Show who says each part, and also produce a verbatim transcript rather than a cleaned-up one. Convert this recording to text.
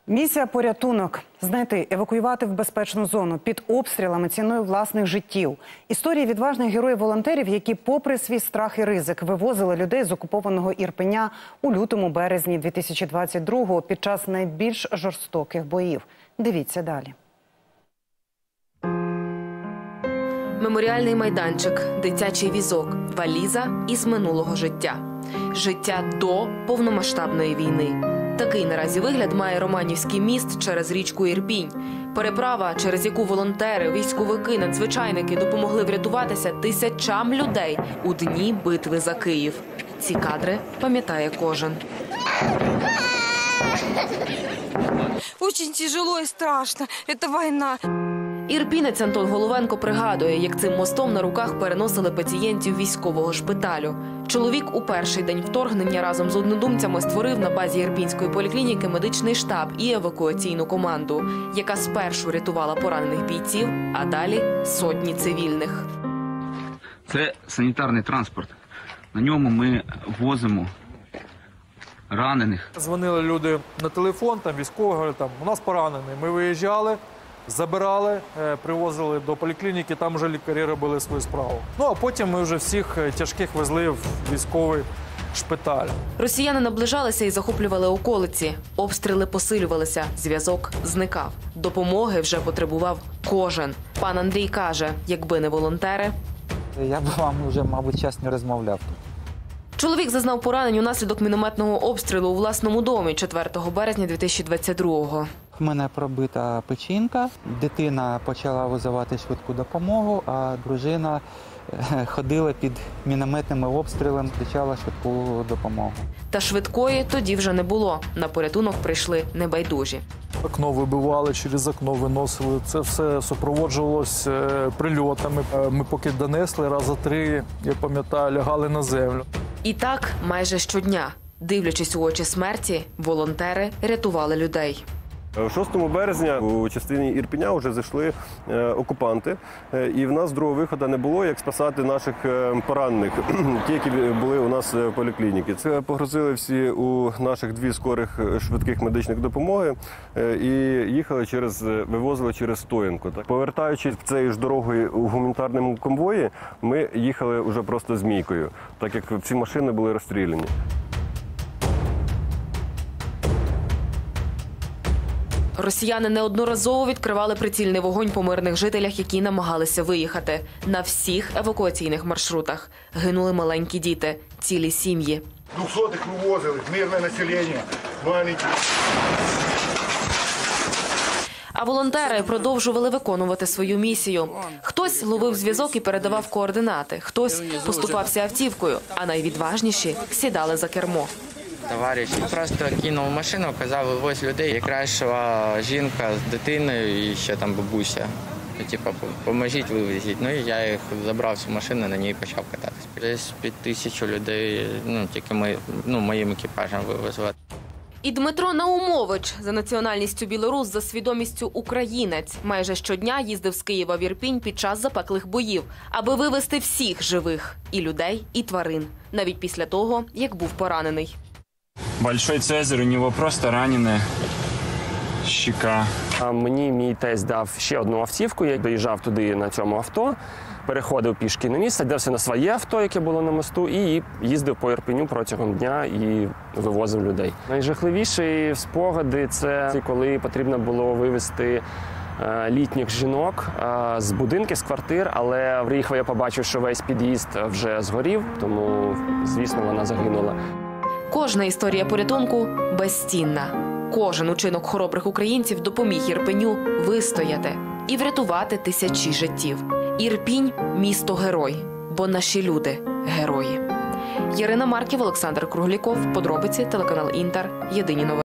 Speaker 1: Місія «Порятунок» – знайти, евакуювати в безпечну зону під обстрілами ціною власних життів. Історії відважних героїв-волонтерів, які попри свій страх і ризик вивозили людей з окупованого Ірпеня у лютому-березні дві тисячі двадцять другого під час найбільш жорстоких боїв. Дивіться далі.
Speaker 2: Меморіальний майданчик, дитячий візок, валіза із минулого життя. Життя до повномасштабної війни. Такий наразі вигляд має Романівський міст через річку Ірпінь. Переправа, через яку волонтери, військовики, надзвичайники допомогли врятуватися тисячам людей у дні битви за Київ. Ці кадри пам'ятає кожен.
Speaker 3: Очень тяжело і страшно. Це війна.
Speaker 2: Ірпінець Антон Головенко пригадує, як цим мостом на руках переносили пацієнтів військового шпиталю. Чоловік у перший день вторгнення разом з однодумцями створив на базі Ірпінської поліклініки медичний штаб і евакуаційну команду, яка спершу рятувала поранених бійців, а далі сотні цивільних.
Speaker 4: Це санітарний транспорт. На ньому ми возимо ранених.
Speaker 5: Дзвонили люди на телефон, там військові, говорили, там, у нас поранений. Ми виїжджали, забирали, привозили до поліклініки, там вже лікарі робили свою справу. Ну, а потім ми вже всіх тяжких везли в військовий шпиталь.
Speaker 2: Росіяни наближалися і захоплювали околиці. Обстріли посилювалися, зв'язок зникав. Допомоги вже потребував кожен. Пан Андрій каже, якби не волонтери...
Speaker 6: Я б вам вже, мабуть, час не розмовляв.
Speaker 2: Чоловік зазнав поранень унаслідок мінометного обстрілу у власному домі четвертого березня дві тисячі двадцять другого.
Speaker 6: У мене пробита печінка, дитина почала визивати швидку допомогу, а дружина ходила під мінометними обстрілами, кричала швидку допомогу.
Speaker 2: Та швидкої тоді вже не було. На порятунок прийшли небайдужі.
Speaker 5: Окно вибивали, через окно виносили. Це все супроводжувалося прильотами. Ми поки донесли, рази три, я пам'ятаю, лягали на землю.
Speaker 2: І так майже щодня. Дивлячись у очі смерті, волонтери рятували людей.
Speaker 7: шостого березня у частині Ірпеня вже зайшли окупанти, і в нас другого виходу не було, як спасати наших поранених, ті, які були у нас в поліклініці. Це погрузили всі у наших дві скорих швидких медичних допомоги і їхали через, вивозили через Стоянку. Повертаючись цією ж дорогою у гуманітарному конвої, ми їхали вже просто змійкою, так як всі машини були розстріляні.
Speaker 2: Росіяни неодноразово відкривали прицільний вогонь по мирних жителях, які намагалися виїхати. На всіх евакуаційних маршрутах гинули маленькі діти, цілі сім'ї.
Speaker 8: Двохсотих вивозили, мирне населення, маленькі.
Speaker 2: А волонтери продовжували виконувати свою місію. Хтось ловив зв'язок і передавав координати, хтось поступався автівкою, а найвідважніші сідали за кермо.
Speaker 9: Товариш просто кинув машину, казав, вивозь людей. Якраз йшла жінка з дитиною і ще там бабуся. Типу, поможіть вивезіть. Ну і я їх забрав цю машину, на ній почав кататися. Десь під тисячу людей, ну, тільки ми, ну, моїм екіпажем вивезли.
Speaker 2: І Дмитро Наумович, за національністю білорус, за свідомістю українець, майже щодня їздив з Києва в Ірпінь під час запеклих боїв, аби вивезти всіх живих – і людей, і тварин, навіть після того, як був поранений.
Speaker 10: Большой Цезарь, у нього просто ранена щека.
Speaker 11: Мені мій тесть дав ще одну автівку, я доїжджав туди на цьому авто, переходив пішки на місце, садився на своє авто, яке було на мосту, і їздив по Ірпеню протягом дня і вивозив людей. Найжахливіші спогади – це коли потрібно було вивезти літніх жінок з будинків, з квартир, але приїхав, я побачив, що весь під'їзд вже згорів, тому, звісно, вона загинула.
Speaker 2: Кожна історія порятунку безцінна. Кожен учинок хоробрих українців допоміг Ірпеню вистояти і врятувати тисячі життів. Ірпінь – місто-герой, бо наші люди – герої. Ярина Марків, Олександр Кругліков, подробиці, телеканал Інтер, єдині новини.